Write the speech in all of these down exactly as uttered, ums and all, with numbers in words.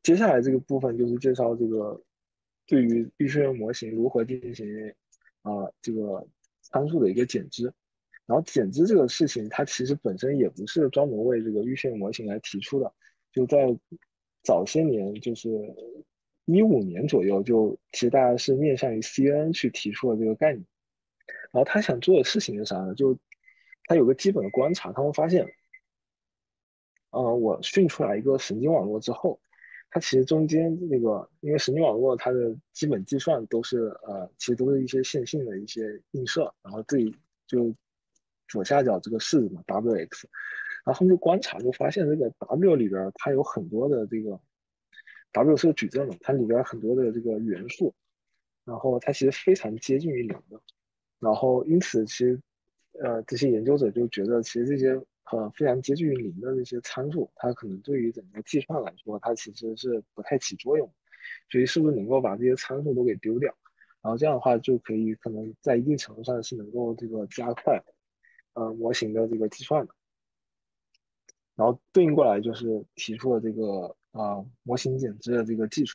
接下来这个部分就是介绍这个对于预训练模型如何进行啊、呃这个参数的一个减脂。然后减脂这个事情，它其实本身也不是专门为这个预训练模型来提出的，就在早些年，就是一五年左右，就其实大家是面向于 C N N 去提出了这个概念。然后他想做的事情是啥呢？就他有个基本的观察，他们发现呃，我训出来一个神经网络之后，它其实中间那个，因为神经网络它的基本计算都是呃，其实都是一些线性的一些映射，然后这里就左下角这个式子嘛，W X，然后他们就观察就发现这个 W 里边它有很多的这个 W 是个矩阵嘛，它里边很多的这个元素，然后它其实非常接近于零的。然后因此其实呃这些研究者就觉得，其实这些呃非常接近于零的这些参数，它可能对于整个计算来说，它其实是不太起作用。所以是不是能够把这些参数都给丢掉？然后这样的话就可以可能在一定程度上是能够这个加快呃模型的这个计算的。然后对应过来就是提出了这个啊、呃模型减脂的这个技术。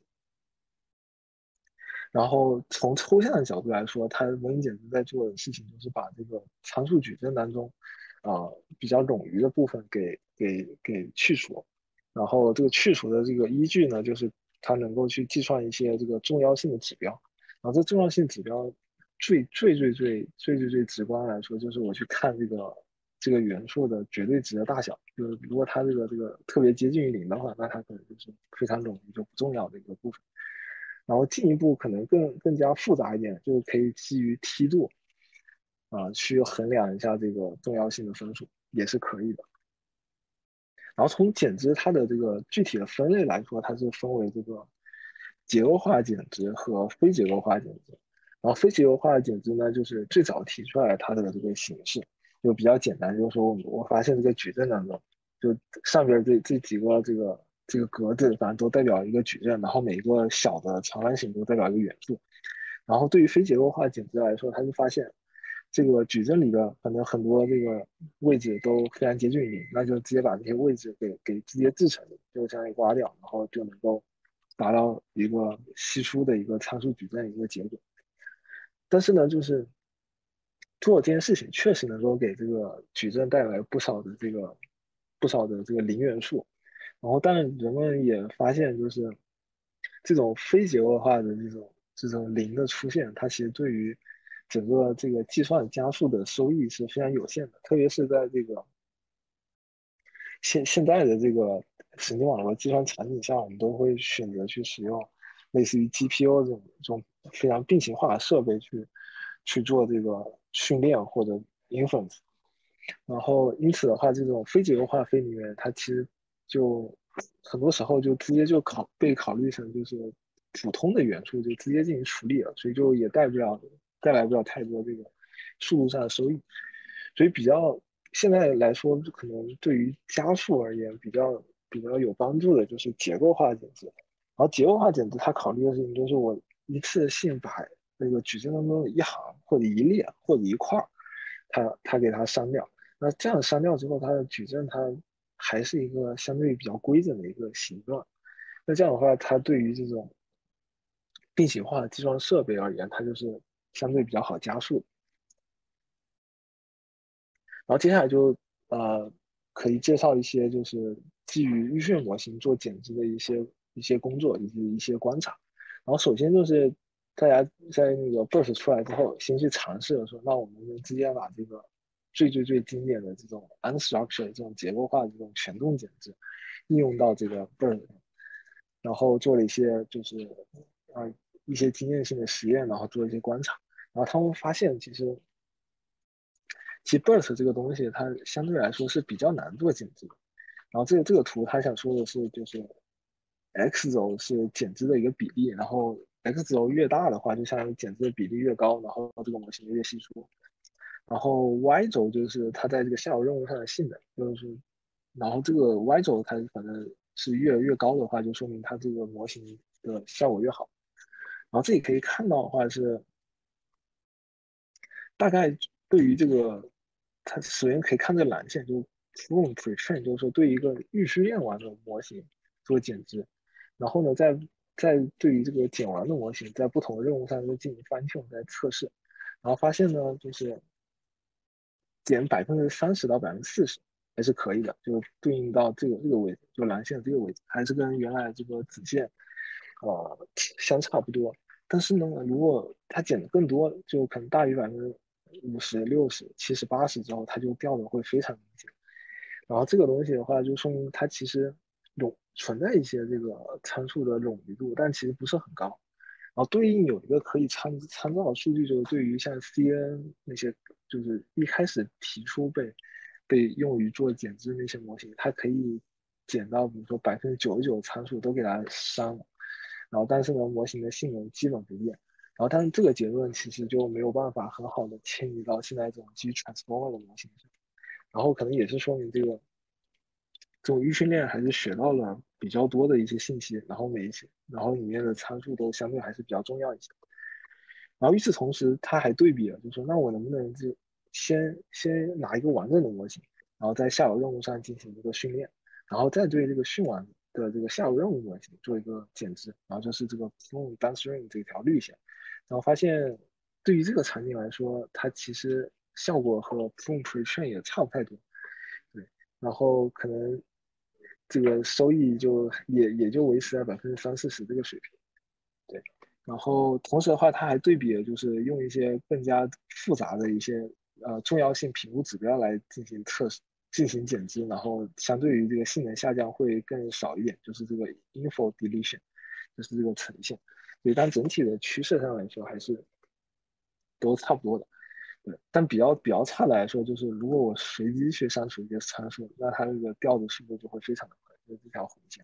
然后从抽象的角度来说，它模型减脂在做的事情就是把这个参数矩阵当中，啊、呃比较冗余的部分给给给去除，然后这个去除的这个依据呢，就是它能够去计算一些这个重要性的指标，然后这重要性指标最最最最最最最直观来说，就是我去看这个这个元素的绝对值的大小，就是如果它这个这个特别接近于零的话，那它可能就是非常冗余就不重要的一个部分。然后进一步可能更更加复杂一点，就是可以基于梯度啊、呃去衡量一下这个重要性的分数，也是可以的。然后从减脂它的这个具体的分类来说，它是分为这个结构化减脂和非结构化减脂。然后非结构化的减脂呢，就是最早提出来它的这个形式，就比较简单，就是说我我发现这个矩阵当中，就上边这这几个这个这个格子，反正都代表一个矩阵，然后每个小的长方形都代表一个元素。然后对于非结构化减脂来说，他就发现这个矩阵里的可能很多这个位置都非常接近于零，那就直接把这些位置给给直接制成，就相当于刮掉，然后就能够达到一个稀疏的一个参数矩阵一个结果。但是呢，就是做这件事情确实能够给这个矩阵带来不少的这个不少的这个零元素，然后，但人们也发现，就是这种非结构化的这种这种零的出现，它其实对于整个这个计算加速的收益是非常有限的，特别是在这个现现在的这个神经网络计算场景下，我们都会选择去使用类似于 G P U 这种这种非常并行化的设备去去做这个训练或者 inference。然后因此的话，这种非结构化飞行员，它其实就很多时候就直接就考被考虑成就是普通的元素，就直接进行处理了，所以就也带不了带来不了太多这个速度上的收益。所以比较现在来说，可能对于加速而言比较比较有帮助的就是结构化减脂。然后结构化减脂，它考虑的事情就是我一次性把那个矩阵当中的一行或者一列或者一块儿，它它给它删掉。那这样删掉之后，它的矩阵它还是一个相对比较规整的一个形状。那这样的话，它对于这种并行化的计算设备而言，它就是相对比较好加速。然后接下来就呃可以介绍一些就是基于预训模型做减脂的一些一些工作以及一些观察。然后首先就是大家在那个 B E R T 出来之后，先去尝试说，那我们就直接把这个最最最经典的这种 unstructured 这种结构化的这种权重减脂应用到这个 B E R T 上，然后做了一些就是啊、呃、一些经验性的实验，然后做一些观察。然后他们发现其实其实 B E R T 这个东西，它相对来说是比较难做减脂的。然后这个这个图，他想说的是，就是 x 轴是减脂的一个比例，然后 x 轴越大的话，就相当于减脂的比例越高，然后这个模型就越稀疏。然后 y 轴就是它在这个下游任务上的性能，就是，然后这个 y 轴它反正是越越高的话，就说明它这个模型的效果越好。然后这里可以看到的话是，大概对于这个，它首先可以看这个蓝线，就是 from pretrain，就是说对一个预训练完的模型做减脂， 然后呢，在在对于这个剪完的模型，在不同的任务上再进行 fine tune 再测试，然后发现呢，就是减百分之三十到百分之四十还是可以的，就对应到这个这个位置，就蓝线这个位置，还是跟原来这个子线呃相差不多。但是呢，如果它减的更多，就可能大于百分之五十、六十、七十、八十之后，它就掉的会非常明显。然后这个东西的话，就说明它其实冗存在一些这个参数的冗余度，但其实不是很高。然后对应有一个可以参参照的数据，就是对于像 C N 那些，就是一开始提出被被用于做减脂那些模型，它可以减到比如说百分之九十九的参数都给它删了，然后但是呢，模型的性能基本不变。然后但是这个结论其实就没有办法很好的迁移到现在这种基于 transformer 的模型上。然后可能也是说明这个这种预训练还是学到了比较多的一些信息，然后每一些，然后里面的参数都相对还是比较重要一些。然后与此同时，他还对比了，就说那我能不能就先先拿一个完整的模型，然后在下游任务上进行一个训练，然后再对这个训完的这个下游任务模型做一个减脂，然后就是这个 Plume downstream 这条绿线，然后发现对于这个场景来说，它其实效果和 Plume pretrain 也差不太多，对，然后可能这个收益就也也就维持在百分之三四十这个水平。对，然后同时的话，它还对比了，就是用一些更加复杂的一些呃重要性评估指标来进行测试、进行减脂，然后相对于这个性能下降会更少一点，就是这个 info deletion，就是这个呈现。对，但整体的趋势上来说还是都差不多的。对，但比较比较差的来说，就是如果我随机去删除一些参数，那它这个调的速度就会非常的快，就是这条红线。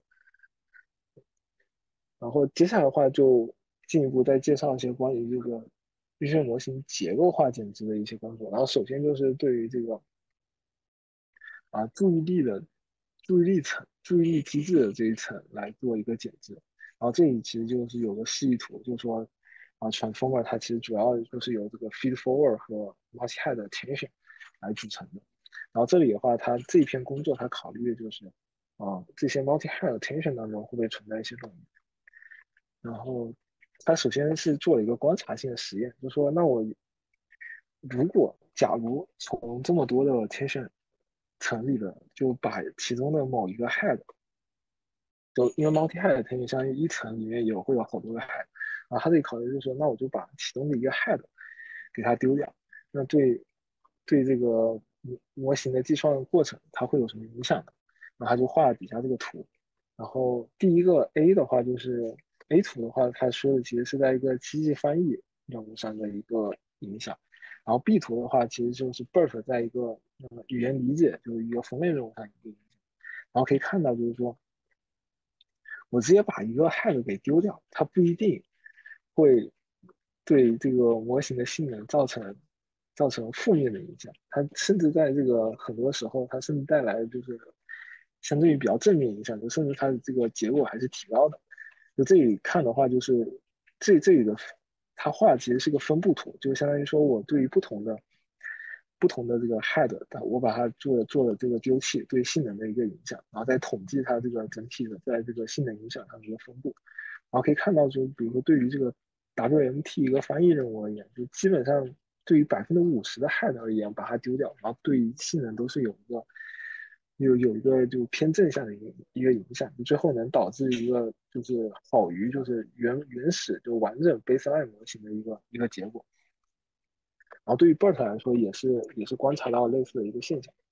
然后接下来的话就进一步再介绍一些关于这个预训模型结构化减脂的一些工作。然后首先就是对于这个啊注意力的注意力层、注意力机制的这一层来做一个减脂。然后这里其实就是有个示意图，就是说啊 transformer 它其实主要就是由这个 feed forward 和 multi-head attention 来组成的。然后这里的话，它这一篇工作它考虑的就是啊这些 multi-head attention 当中会不会存在一些冗余。然后他首先是做了一个观察性的实验，就说那我如果假如从这么多的 tension 层里的，就把其中的某一个 head，就因为 multi head tension 相当于一层里面有会有好多个 head，然后他这里考虑就是说，那我就把其中的一个 head 给它丢掉，那对对这个模模型的计算过程它会有什么影响呢？然后他就画了底下这个图，然后第一个 A 的话就是 A 图的话，他说的其实是在一个机器翻译任务上的一个影响，然后 B 图的话其实就是 B E R T 在一个呃语言理解就是一个分类任务上一个影响，然后可以看到就是说我直接把一个 head 给丢掉，它不一定会对这个模型的性能造成造成负面的影响，它甚至在这个很多时候，它甚至带来就是相对于比较正面影响，就甚至它的这个结果还是提高的。就这里看的话，就是这这里的它画其实是个分布图，就相当于说我对于不同的不同的这个 head，我把它做了做了这个丢弃对性能的一个影响，然后再统计它这个整体的在这个性能影响上的一个分布，然后可以看到，就比如说对于这个 W M T 一个翻译任务而言，就基本上对于百分之五十的 head 而言，把它丢掉，然后对于性能都是有一个有有一个就偏正向的一个一个影响，最后能导致一个就是好于就是原原始就完整 baseline 模型的一个一个结果。然后对于 B E R T 来说，也是也是观察到类似的一个现象。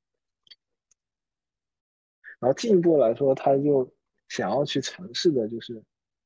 然后进一步来说，他就想要去尝试的就是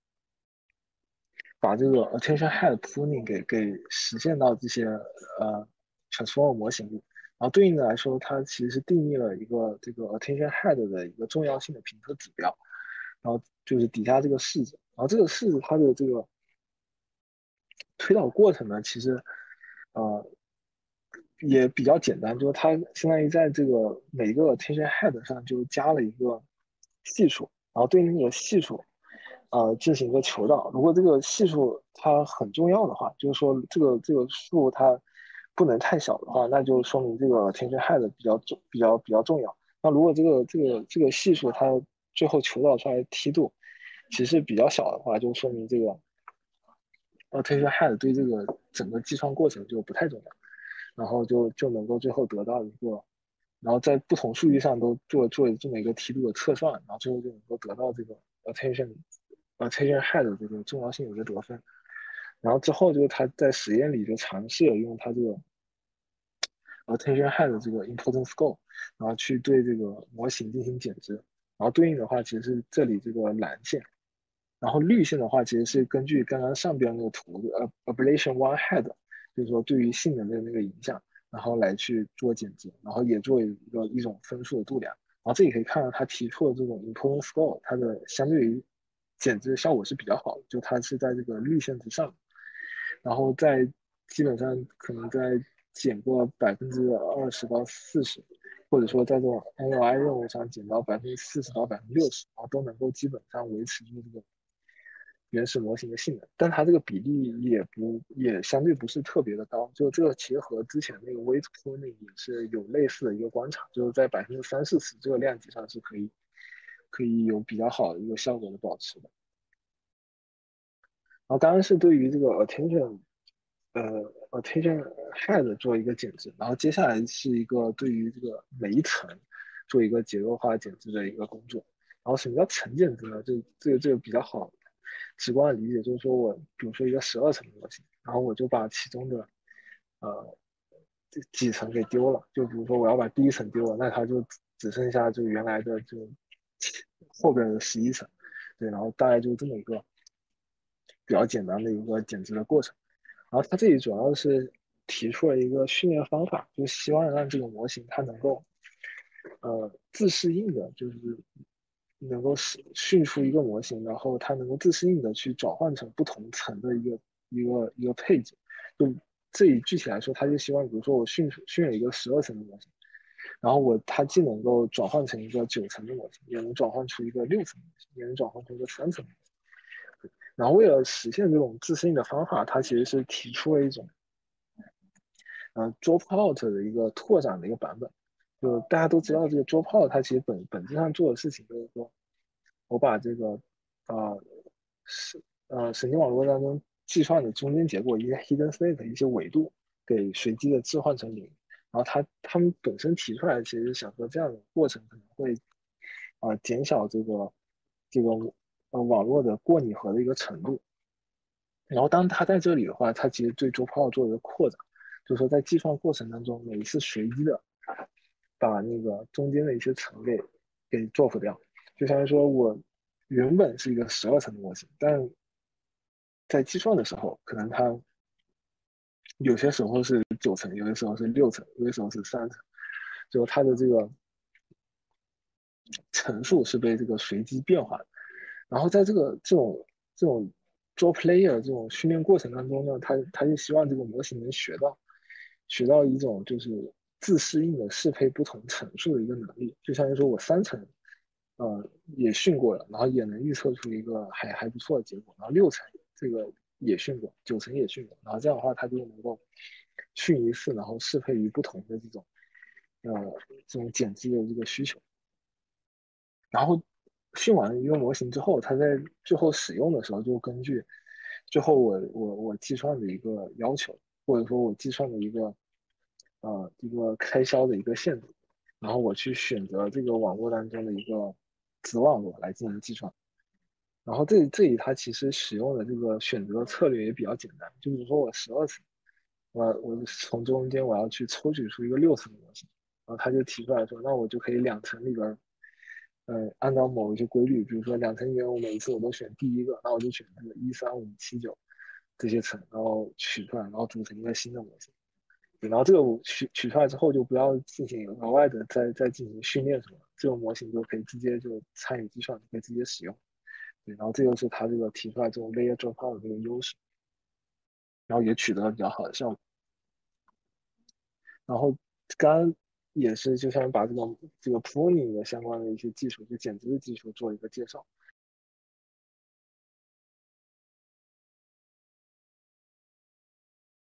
把这个 attention head pruning 给给实现到这些呃 transformer 模型里。然后对应的来说，它其实是定义了一个这个 attention head 的一个重要性的评测指标。然后就是底下这个式子，然后这个式子它的这个推导过程呢，其实呃也比较简单，就是它相当于在这个每个 attention head 上就加了一个系数，然后对应这个系数，呃进行一个求导。如果这个系数它很重要的话，就是说这个这个数它不能太小的话，那就说明这个 attention head 比较重比较比较重要。那如果这个这个这个系数它最后求导出来的梯度其实比较小的话，就说明这个 attention head 对这个整个计算过程就不太重要，然后就就能够最后得到一个，然后在不同数据上都做做这么一个梯度的测算，然后最后就能够得到这个 attention attention head 的这个重要性的一个得分。然后之后就是他在实验里就尝试了用他这个 attention head 的这个 importance score，然后去对这个模型进行减值，然后对应的话其实是这里这个蓝线。然后绿线的话，其实是根据刚刚上边那个图的呃 ablation one head，就是说对于性能的那个影响，然后来去做减值，然后也做一个一种分数的度量。然后这里可以看到他提出的这种 importance score，它的相对于减值的效果是比较好的，就它是在这个绿线之上，然后在基本上可能在减个百分之二十到四十，或者说在这种 N L I 任务上减到百分之四十到百分之六十，然后都能够基本上维持住这个原始模型的性能，但它这个比例也不也相对不是特别的高，就这个其实和之前那个 weight pruning 也是有类似的一个观察，就是在百分之三四十这个量级上是可以可以有比较好的一个效果的保持的。然后刚刚是对于这个 attention 呃 attention head 做一个减值，然后接下来是一个对于这个每一层做一个结构化减值的一个工作。然后什么叫层减值呢？这这个这个比较好直观的理解，就是说我比如说一个十二层的模型，然后我就把其中的呃几层给丢了，就比如说我要把第一层丢了，那它就只剩下就原来的就后边的十一层，对，然后大概就这么一个比较简单的一个减值的过程。然后它这里主要是提出了一个训练方法，就希望让这个模型它能够呃自适应的，就是能够训出一个模型，然后它能够自适应的去转换成不同层的一个一个一个配置。就这里具体来说，他就希望，比如说我训训了一个十二层的模型，然后我它既能够转换成一个九层的模型，也能转换出一个六层的模型，也能转换成一个三层的模型。然后为了实现这种自适应的方法，它其实是提出了一种呃 dropout 的一个拓展的一个版本。就大家都知道，这个 dropout 它其实本本质上做的事情就是说，我把这个呃是呃神经网络当中计算的中间结果一些 hidden state 的一些维度给随机的置换成零。然后它他们本身提出来，其实想说这样的过程可能会啊、呃减小这个这个呃网络的过拟合的一个程度。然后当它在这里的话，它其实对周泡做一个扩展，就是说在计算过程当中，每一次随机的把那个中间的一些层给给 drop 掉。就相当于说我原本是一个十二层的模型，但在计算的时候，可能它有些时候是九层，有的时候是六层，有的时候是三层，就它的这个层数是被这个随机变化的。然后在这个这种这种 draw player 这种训练过程当中呢，他他就希望这个模型能学到学到一种就是自适应的适配不同层数的一个能力。就相当于说我三层呃也训过了，然后也能预测出一个还还不错的结果，然后六层这个也训过，九层也训过，然后这样的话它就能够训一次，然后适配于不同的这种呃这种减脂的这个需求。然后训完一个模型之后，它在最后使用的时候，就根据最后我我我计算的一个要求，或者说我计算的一个呃一个开销的一个限制，然后我去选择这个网络当中的一个子网络来进行计算。然后这这里它其实使用的这个选择策略也比较简单，就比如说我十二层，我我从中间我要去抽取出一个六层的模型，然后他就提出来说，那我就可以两层里边呃，按照某一些规律，比如说两层里面，我每一次我都选第一个，那我就选这个一三五七九这些层，然后取出来，然后组成一个新的模型。对，然后这个取取出来之后，就不要进行额外的再再进行训练什么，这种模型就可以直接就参与计算，就可以直接使用。对，然后这就是它这个提出来这种 layer dropout 的这个优势，然后也取得了比较好的效果。然后刚刚也是就像把这个这个 pruning 的相关的一些技术，就减值的技术做一个介绍。